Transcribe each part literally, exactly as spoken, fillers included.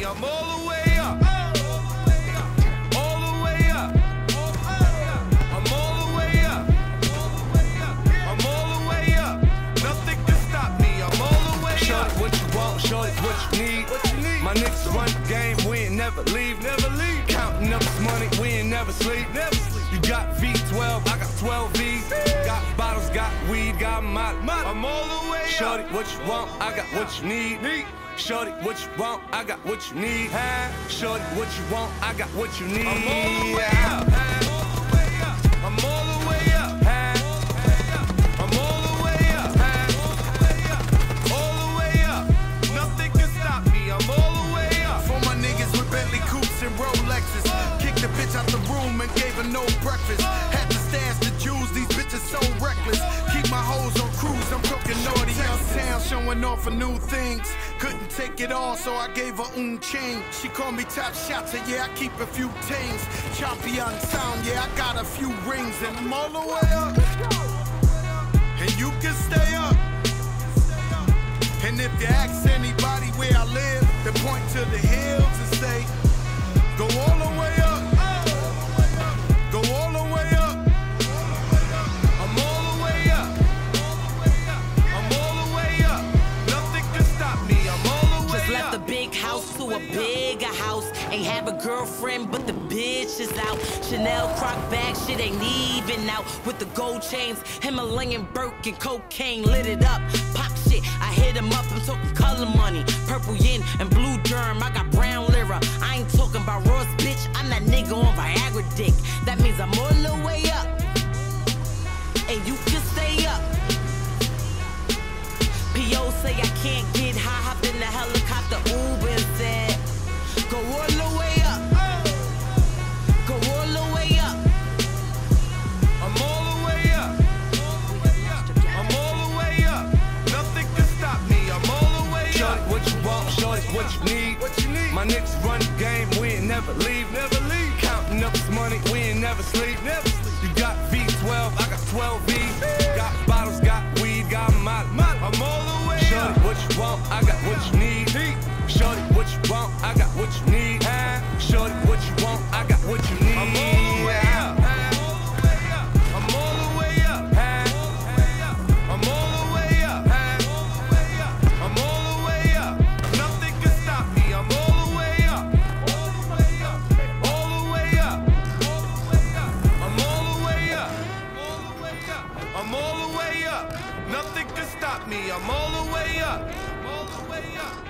I'm all the way up. All the way up. I'm all the way up. I'm all the way up. Nothing can stop me. I'm all the way up. Shorty, what you want? Shorty, what you need? What you need? My niggas run the game. We ain't never leave. Never leave. Counting up this money. We ain't never sleep. Never sleep. You got V twelve. I got twelve V's. Got bottles. Got weed. Got my. I'm all the way up. Shorty, what you want? I got what you need. need. Shorty, what you want? I got what you need. Shorty, what you want? I got what you need. I'm all the way up. I'm all the way up. I'm all the way up. All the way up. Nothing can stop me. I'm all the way up. For my niggas with Bentley coupes and Rolexes, kicked the bitch out the room and gave her no breakfast. Had to stash the jewels. These bitches so reckless. Keep my hoes on cruise. I'm cooking naughty uptown, showing off for new things. Couldn't take it all, so I gave her un chain. She called me top shot, so yeah, I keep a few things. Choppy on sound, yeah, I got a few rings. And I'm all the way up, and you can stay up. And if you ask anybody where I live, they point to the hills and say, go all the way up, go all the way up. I'm all the way up. I'm all the way up. Nothing can stop me. I'm all the way up. Just left a big house to a bigger house. Ain't have a girlfriend, but the bitch is out. Chanel croc bag, shit ain't even out. With the gold chains, Himalayan Birkin, cocaine lit it up. Pop shit, I hit him up. I'm talking color money, purple yin and blue germ. I got brown lira. I ain't talking about Ross, bitch. I'm that nigga on Viagra dick. That means I'm all the way up, and you can stay up. P O say I can't get high, hop in the helicopter, Uber and said, go all the way up, go all the way up. I'm all the way up. I'm all the way up. Nothing can stop me. I'm all the way up. Shorty, what you want? Shorty, what you need? What you need? My niggas run the game. We ain't never leave. Never leave. Counting up this money. We ain't never sleep. Never sleep. You got V twelve. I got twelve V's. Got bottles. Got weed. Got my. I'm all the way up. Shorty, what you want? I got what you need. Shorty, what you want? I got what you need. Shorty, what you want? I got what you need. I'm all the way up. I'm all the way up. I'm all the way up. I'm all the way up. Nothing can stop me. I'm all the way up. All the way up. I'm all the way up. I'm all the way up. Nothing can stop me. I'm all the way up. All the way up.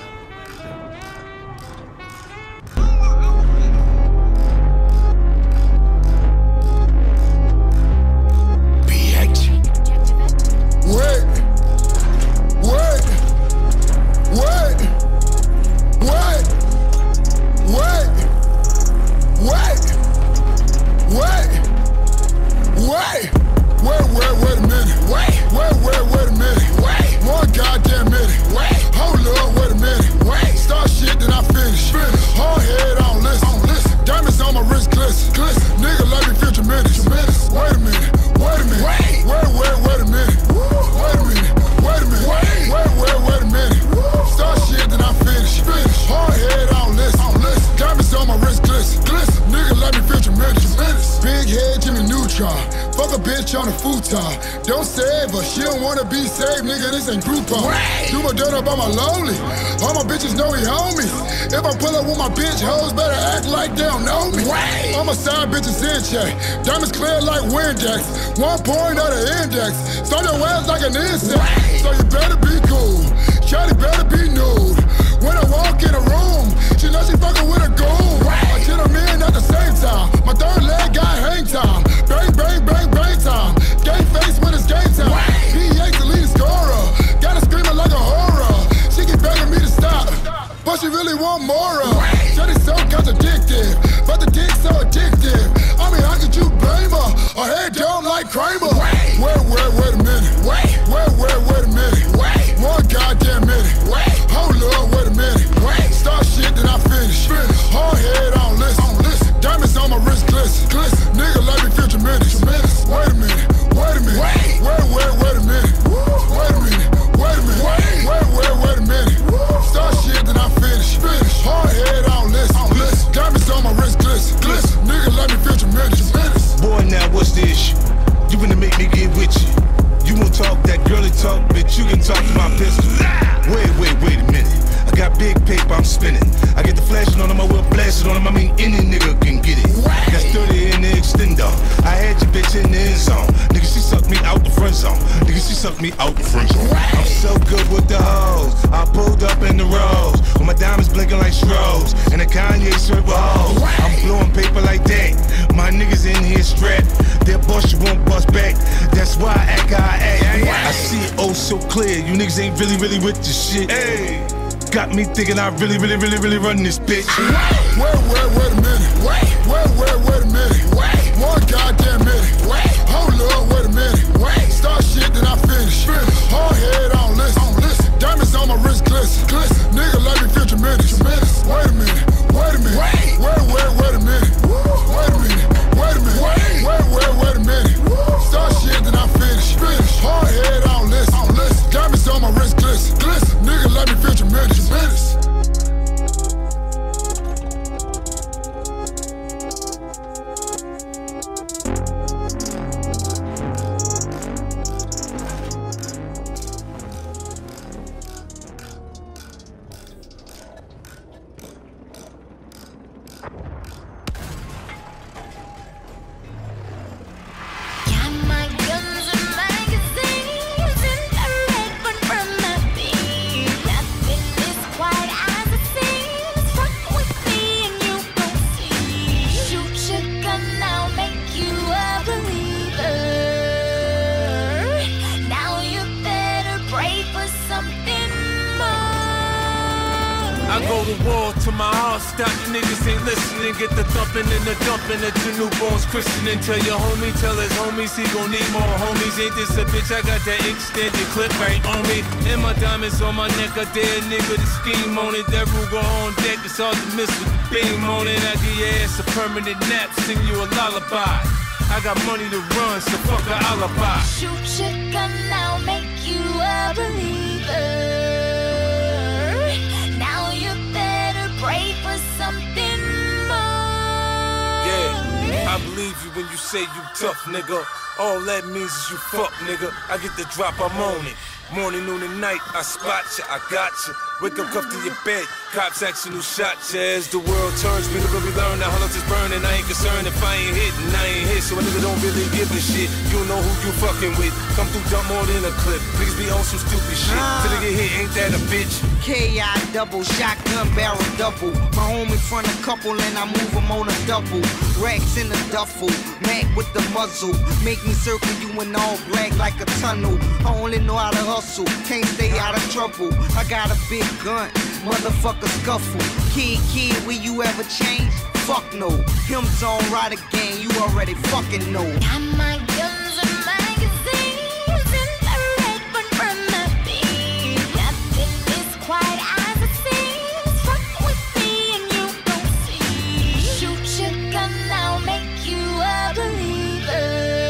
Wait, wait, wait, wait, wait, wait, wait, wait, wait, wait, wait a minute, wait, wait, wait, wait a minute, wait, one goddamn minute, wait, hold up, wait a minute, wait, start shit then I finish, finish, hard head on listen, on listen, diamonds on my wrist glisten, glisten, nigga let me feel tremendous, tremendous, wait a minute, wait a minute, wait, wait, wait, wait a minute. Wait a minute, wait a minute, wait, wait, wait, wait a minute. Start shit, then I finish. Finish. Hard head, I don't listen. I don't listen. Diamonds on my wrist, glisten. Glisten. Nigga, let me feel tremendous. Tremendous. Big head, Jimmy Neutron. Fuck a bitch on a futon. Don't save her, she don't wanna be saved, nigga. This ain't Groupon. Do my dirt up on my lonely. All my bitches know we homies. If I pull up with my bitch, hoes better act like they don't know me. All my side bitches in check. Diamonds clear like Windex. One point of the index. Start your ass like an insect. So you better be cool. Shawty better be nude. When I walk in a room, she know she fucking with a goon. I hit them in at the same time. My third leg got hang time. Bang, bang, bang, bang time. Game face when it's game time. P eight the lead scorer. Got her screaming like a horror. She keep begging me to stop, but she really want more of. Shawty's so contradictive, but the dick's so addictive. I mean, how could you blame her? Her head down like Kramer. Wait, wait, wait, wait a minute. Wait, wait, wait, wait a minute. Wait, one goddamn minute. Wait, hold up, wait a minute. Wait, start shit then I finish. Finish. Hard head on listen. On listen. Diamonds on my wrist glisten. Glisten. Nigga let me feel tremendous. Tremendous. Wait a minute. Wait a minute. Wait, wait, wait, wait a minute. Wait a minute. Wait a minute. Wait, wait, wait, wait a minute. Start shit then I finish. Finish. Hard head. suck me out front. I'm so good with the hoes. I pulled up in the rose with my diamonds blinking like strobes and a Kanye shirt with hoes. I'm blowing paper like that. My niggas in here strapped. Their boss you won't bust back. That's why I act how I act. I see it oh so clear. You niggas ain't really, really with the shit. Hey. Got me thinking I really, really, really, really run this bitch. Wait, wait, wait, wait a minute. Wait, wait, wait, wait a minute. Wait, one goddamn minute. Wait, hold up, wait a minute. Wait, start shit then I finish. Finish. Hard head on listen. On listen. Diamonds on my wrist glisten. Glisten. Nigga let me feel tremendous. Tremendous. Wait a minute. Wait a minute. Wait, wait, wait, wait a minute. Wait a minute. Wait a minute. Wait, wait, wait, wait a minute. Start shit then I finish. Finish. Hard head on listen. On listen. Diamonds on my wrist glisten. Glisten. Nigga let me feel tremendous. Tremendous. Get the thumping and the dumping at your newborn's christening. Tell your homie, tell his homies he gon' need more homies. Ain't this a bitch? I got that extended clip right on me. And my diamonds on my neck. I dare a nigga to scheme on it. That Ruger on deck. It's hard to miss with the beam on it. I give your ass a permanent nap. Sing you a lullaby. I got money to run, so fuck a alibi. Shoot your gun, I'll make you a believer. Now you better pray for something. I believe you when you say you tough, nigga. All that means is you fuck, nigga. I get the drop, I'm on it. Morning, noon, and night, I spot ya, I got ya. Wake up, cuffed to your bed, cops action who shot ya. As the world turns, we look we learn, the hullets is burning. I ain't concerned if I ain't hitting, I ain't hit. So a nigga don't really give a shit. You know who you fucking with. Come through, dump more than a clip. Niggas be on some stupid shit. Till they get hit, ain't that a bitch? K I double, shotgun barrel double. My homie front a couple and I move them on a double. Racks in the duffel, Mac with the muzzle. Make me circle you in all black like a tunnel. I only know how to hustle, can't stay out of trouble. I got a big gun, motherfucker scuffle. Kid, kid, will you ever change? Fuck no. Him's on right again, you already fucking know. Got my guns and magazines in the red one from the beat. Nothing is quite as it seems. Fuck with me and you gon' see. Shoot your gun, I'll make you a believer.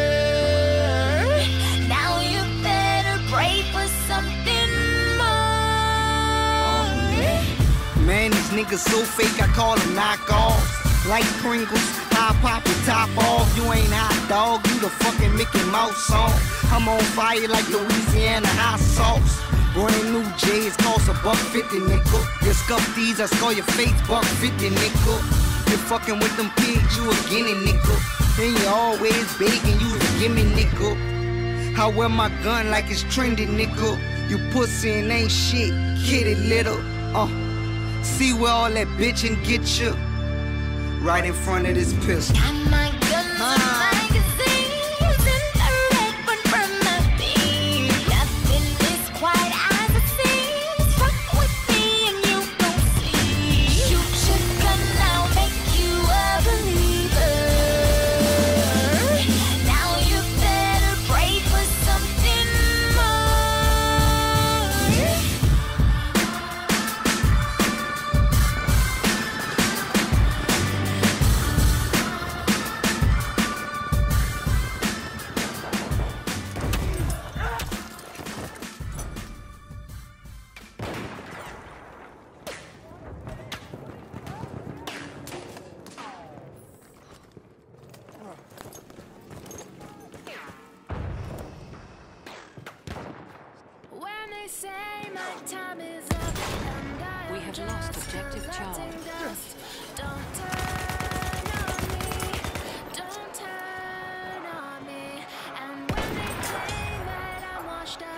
Now you better pray for something more. Man, these niggas so fake, I call them knockoffs. Like Pringles, high pop and top off. You ain't hot dog, you the fucking Mickey Mouse song. I'm on fire like Louisiana hot sauce. Brand new J's cost a buck fifty, nickel. You scuff these, I score your face, buck fifty, nickel. You fucking with them pigs, you a guinea, nickel. And you always begging, you a gimme, nickel. I wear my gun like it's trendy, nickel. You pussy and ain't shit, kitty little. Uh, see where all that bitchin' get you. Right in front of this pistol. Got my guns and magazines in the red one from the beat. Nothing is quite as it seems. Fuck with me and you gon' see. Shoot your gun, I'll make you a believer. Now you better pray for something more. We have lost objective Charlie. Don't turn on me, don't turn on me. And when they claim that I'm washed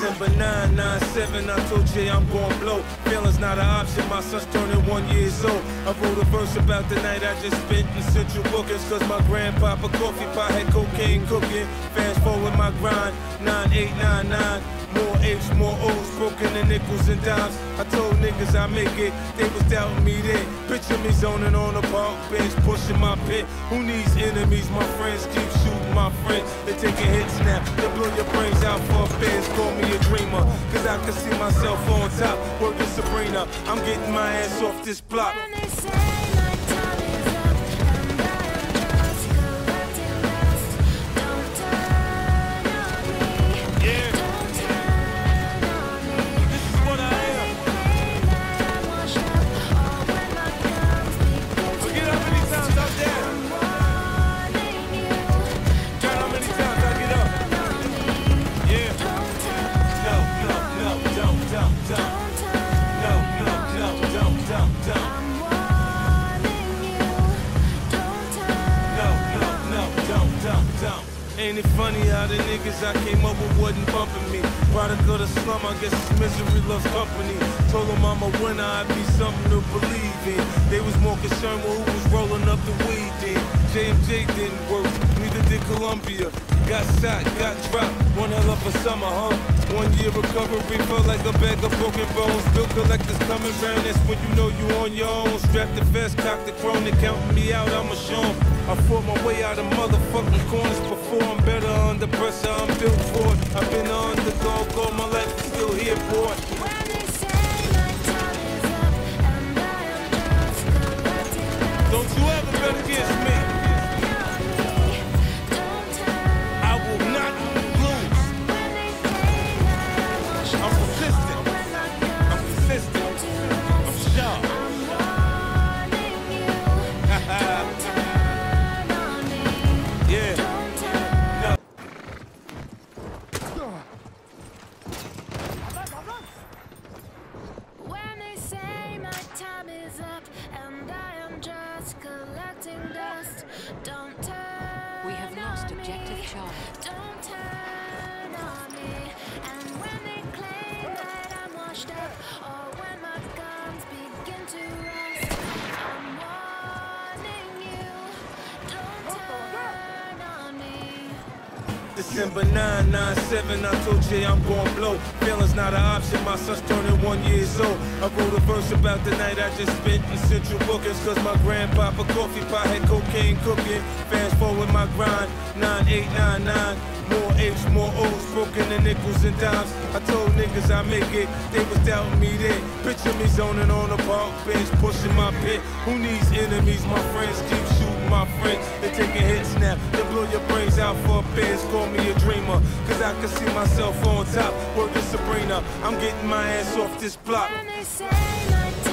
December nine, nine seven, I told Jay I'm gon' blow. Feeling's not an option, my son's turning one years old. I wrote a verse about the night I just spent in Central Bookings, cause my grandpapa coffee pot had cocaine cooking. Fast forward my grind, nine eight nine nine. More H's, more O's, broken in nickels and dimes. I told niggas I make it, they was doubting me then. Picture me zoning on a park bench, pushing my pit. Who needs enemies? My friends keep shooting my friends. They taking hits now, they blow your brains out for a fence. Call me a dreamer, cause I can see myself on top. Working Sabrina, I'm getting my ass off this block. When they say my time is up and I am just collecting dust, don't turn on me. Yeah. Don't turn on me. This is what I am. Pain that I wash up, or when my guns begin to Forget how many times I'm down. I'm warning you. Count how many times I get up. Turn on me. Yeah. Don't turn No, no, no, don't, don't, don't. Don't turn No, no, no, don't, don't, don't. I'm warning you. Don't turn No, no, no, don't, don't, don't. Ain't it funny how the niggas I came up with wasn't bumping me? Product of the slum, I guess it's misery loves company. Told them I'm a winner, I'd be something to believe in. They was more concerned with who was rolling up the weed then. J M J didn't work, neither did Columbia. Got shot, got dropped, one hell of a summer, huh? One year recovery, felt like a bag of broken bones. Bill collectors coming round, that's when you know you on your own. Strap the vest, cock the chrome, they counting me out, I'ma show 'em. I fought my way out of motherfucking corners before. I'm better under pressure, I'm built for it. I've been on the go, all my life, I'm still here for it. When they say my time is up and I am just collecting dust, Don't you ever bet against me. don't turn. I will not lose. When they say that I wash I'm up, persistent. or when my I'm guns consistent. begin to I'm rust, sharp. I'm warning you. Don't turn on me. Yeah. Don't turn. No. When they say my time is up and I am just collecting dust, don't turn. We have lost on objective me. Charlie. Don't turn on me. And when they claim that I'm washed up, or when my guns begin to rust, I'm warning you. Don't turn on me. December nine, nine seven, I told Jay I'm gon' blow. Feeling's not an option, my son's turning one years old. I wrote a verse about the night I just spent in Central Bookings, cause my grandpapa coffee pot had cocaine cooking. Fast forward my grind, nine eight nine nine. More H's, more O's, broken in nickels and dimes. I told niggas I make it, they was doubting me then. Picture me zoning on a park bench, pushing my pit. Who needs enemies? My friends keep shooting my friends. They taking hits now, they blow your brains out for a fence. Call me a dreamer, cause I can see myself on top. Working Sabrina, I'm getting my ass off this block. When they say my time